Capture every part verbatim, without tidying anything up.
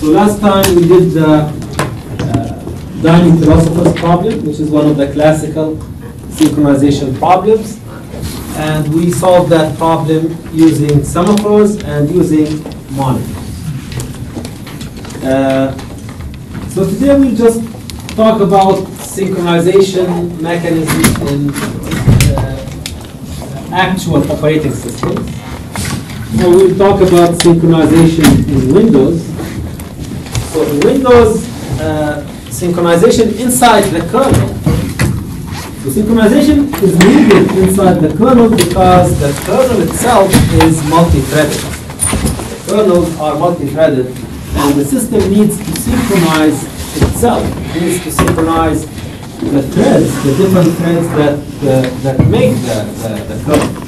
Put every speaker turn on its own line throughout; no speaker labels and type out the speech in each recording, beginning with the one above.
So last time we did the uh, dining philosopher's problem, which is one of the classical synchronization problems. And we solved that problem using semaphores and using monitors. Uh, so today we'll just talk about synchronization mechanisms in uh, actual operating systems. So we'll talk about synchronization in Windows. So in Windows, uh, synchronization inside the kernel. So synchronization is needed inside the kernel because the kernel itself is multi-threaded. The kernels are multi-threaded, and the system needs to synchronize itself. It needs to synchronize the threads, the different threads that uh, that make the, the, the kernel.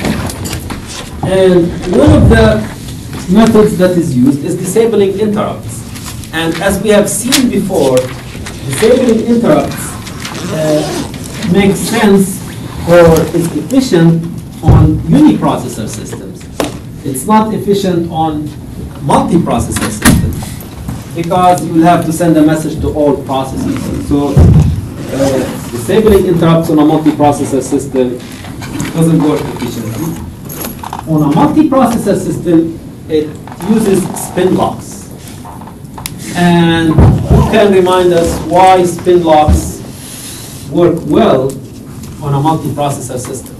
And one of the methods that is used is disabling interrupts. And as we have seen before, disabling interrupts uh, makes sense or is efficient on uniprocessor systems. It's not efficient on multiprocessor systems because you will have to send a message to all processors. So uh, disabling interrupts on a multiprocessor system doesn't work efficiently. On a multiprocessor system, it uses spin locks. And who can remind us why spin locks work well on a multiprocessor system?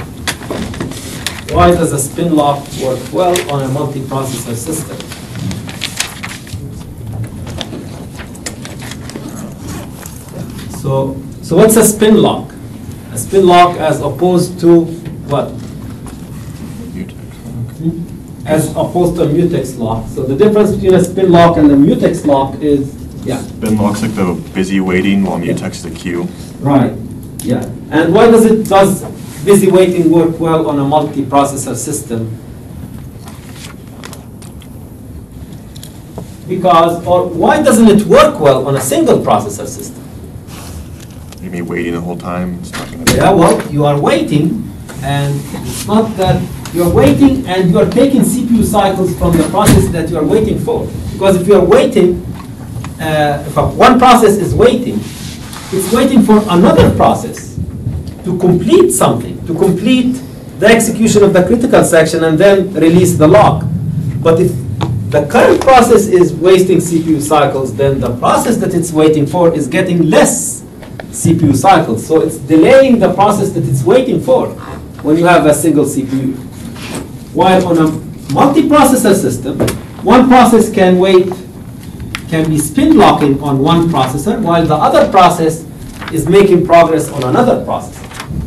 Why does a spin lock work well on a multiprocessor system? So, so what's a spin lock? A spin lock as opposed to what? As opposed to a mutex lock. So the difference between a spin lock and a mutex lock is, yeah.
Spin lock's like the busy waiting while mutex is the queue.
Right, yeah. And why does it, does busy waiting work well on a multiprocessor system? Because, or why doesn't it work well on a single processor system?
You mean waiting the whole time? It's not gonna
Yeah, well, you are waiting, and it's not that you're waiting and you're taking C P U cycles from the process that you're waiting for. Because if you're waiting, uh, if one process is waiting, it's waiting for another process to complete something, to complete the execution of the critical section and then release the lock. But if the current process is wasting C P U cycles, then the process that it's waiting for is getting less C P U cycles. So it's delaying the process that it's waiting for when you have a single C P U. While on a multiprocessor system, one process can wait, can be spin locking on one processor, while the other process is making progress on another processor.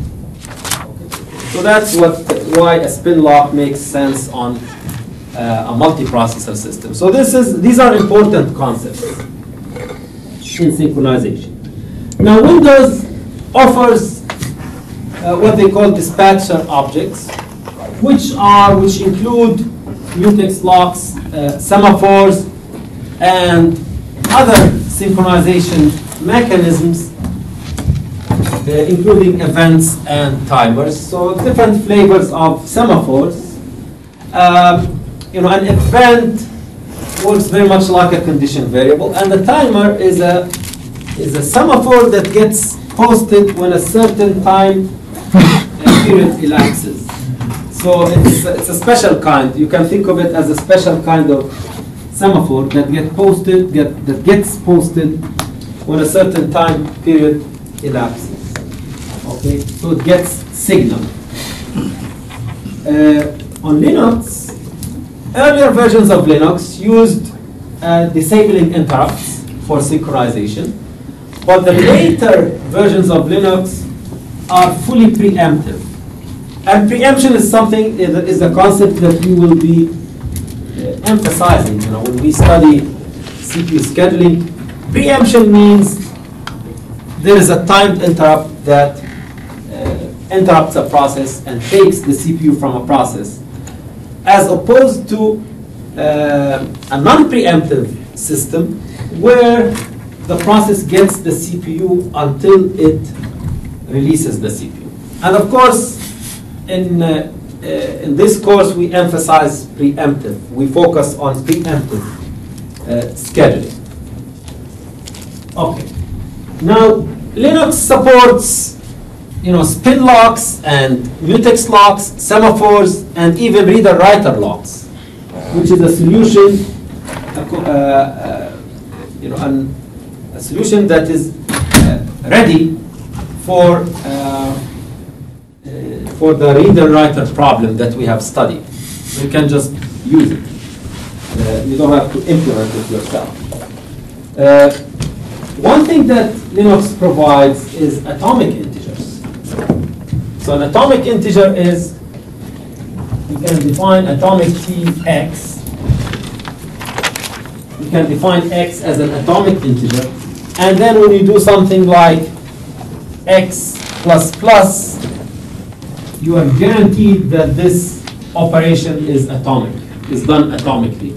So that's what, why a spin lock makes sense on uh, a multiprocessor system. So this is, these are important concepts in synchronization. Now Windows offers uh, what they call dispatcher objects, which are, which include mutex locks, uh, semaphores, and other synchronization mechanisms, uh, including events and timers. So different flavors of semaphores. Um, you know, an event works very much like a condition variable, and the timer is a is a semaphore that gets posted when a certain time period elapses. So it's a, it's a special kind. You can think of it as a special kind of semaphore that get posted, get, that gets posted when a certain time period elapses. Okay, so it gets signal. Uh, on Linux, earlier versions of Linux used uh, disabling interrupts for synchronization, but the later versions of Linux are fully preemptive. And preemption is something, is a concept that we will be uh, emphasizing. You know, when we study C P U scheduling, preemption means there is a timed interrupt that uh, interrupts a process and takes the C P U from a process, as opposed to uh, a non-preemptive system where the process gets the C P U until it releases the C P U. And of course, in, uh, uh, in this course, we emphasize preemptive. We focus on preemptive uh, scheduling. Okay. Now, Linux supports, you know, spin locks and mutex locks, semaphores, and even reader-writer locks, which is a solution, uh, uh, you know, an, a solution that is uh, ready for uh, uh, for the reader-writer problem that we have studied. You can just use it. Uh, you don't have to implement it yourself. Uh, one thing that Linux provides is atomic integers. So an atomic integer is, you can define atomic key x. You can define x as an atomic integer. And then when you do something like x plus plus, you are guaranteed that this operation is atomic, is done atomically.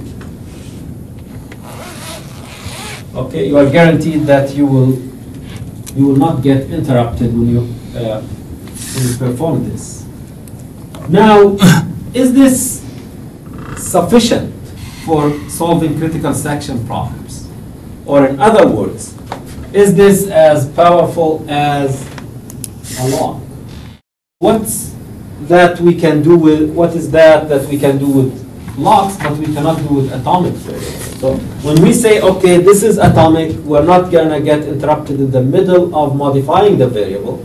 Okay, you are guaranteed that you will you will not get interrupted when you uh, when you perform this. Now, is this sufficient for solving critical section problems? Or in other words, is this as powerful as a lock? What's that we can do with, what is that that we can do with locks, but we cannot do with atomic variables? So when we say, okay, this is atomic, we're not gonna get interrupted in the middle of modifying the variable,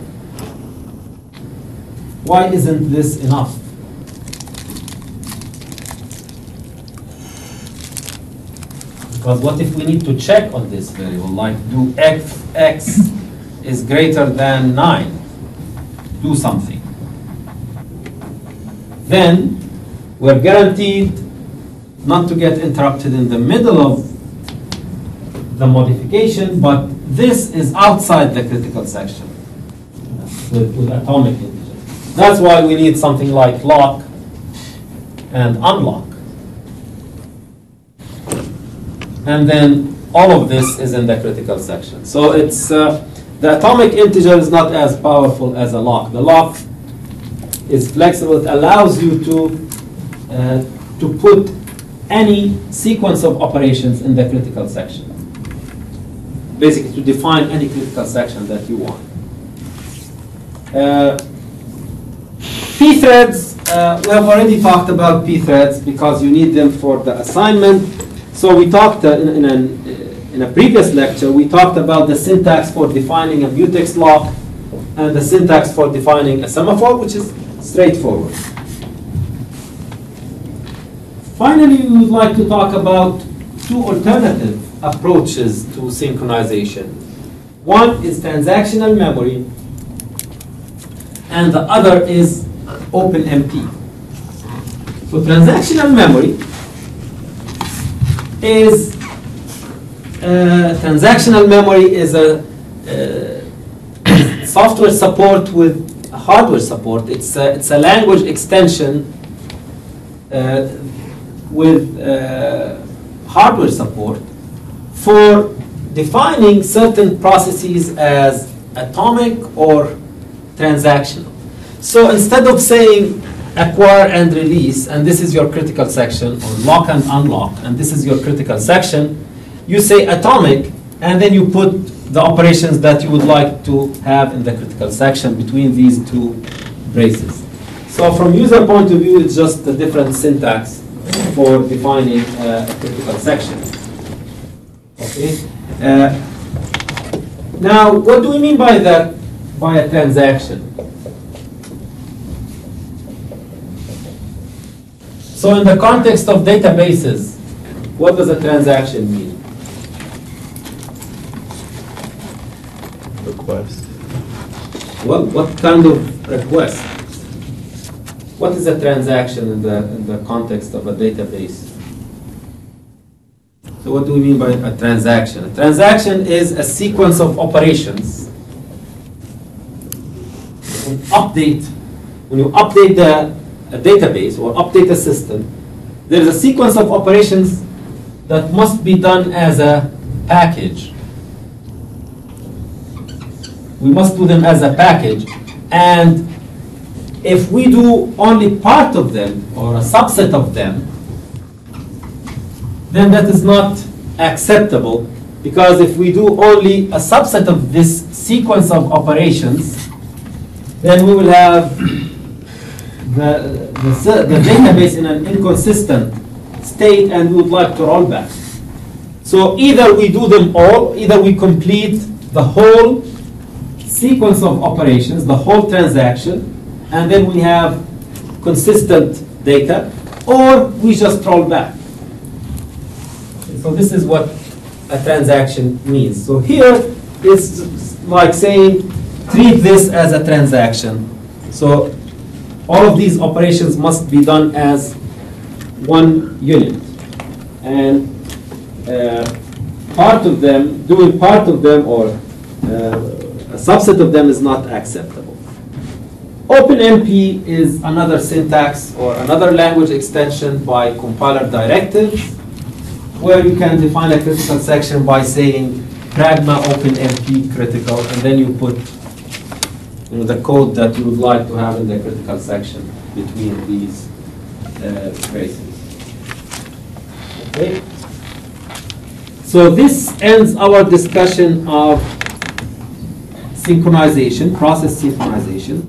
why isn't this enough? Because what if we need to check on this variable, like do x, x is greater than nine, do something. Then we're guaranteed not to get interrupted in the middle of the modification, but this is outside the critical section with, with atomic integers. That's why we need something like lock and unlock. And then all of this is in the critical section. So it's uh, the atomic integer is not as powerful as a lock. The lock is flexible. It allows you to uh, to put any sequence of operations in the critical section. Basically, to define any critical section that you want. Uh, P-threads, uh, we have already talked about P-threads because you need them for the assignment. So we talked uh, in, in, an, uh, in a previous lecture, we talked about the syntax for defining a mutex lock and the syntax for defining a semaphore, which is straightforward. Finally, we would like to talk about two alternative approaches to synchronization. One is transactional memory, and the other is OpenMP. So transactional memory is uh, transactional memory is a uh, software support with hardware support. It's a, it's a language extension uh, with uh, hardware support for defining certain processes as atomic or transactional. So instead of saying acquire and release, and this is your critical section, or lock and unlock, and this is your critical section, you say atomic, and then you put the operations that you would like to have in the critical section between these two braces. So from user point of view, it's just a different syntax for defining uh, a critical section. Okay. Uh, now, what do we mean by that? By a transaction? So in the context of databases, what does a transaction mean?
Request.
Well, what kind of request? What is a transaction in the, in the context of a database? So what do we mean by a transaction? A transaction is a sequence of operations. An update, when you update the a database or update a system, there is a sequence of operations that must be done as a package. We must do them as a package, and if we do only part of them or a subset of them, then that is not acceptable, because if we do only a subset of this sequence of operations, then we will have the, the, the database in an inconsistent state, and we would like to roll back. So either we do them all, either we complete the whole sequence of operations, the whole transaction, and then we have consistent data, or we just roll back. So this is what a transaction means. So here is like saying, treat this as a transaction. So all of these operations must be done as one unit. And uh, part of them, doing part of them or uh, a subset of them is not acceptable. OpenMP is another syntax or another language extension by compiler directives, where you can define a critical section by saying pragma OpenMP critical, and then you put you know, the code that you would like to have in the critical section between these uh, braces. Okay. So this ends our discussion of synchronization, process synchronization.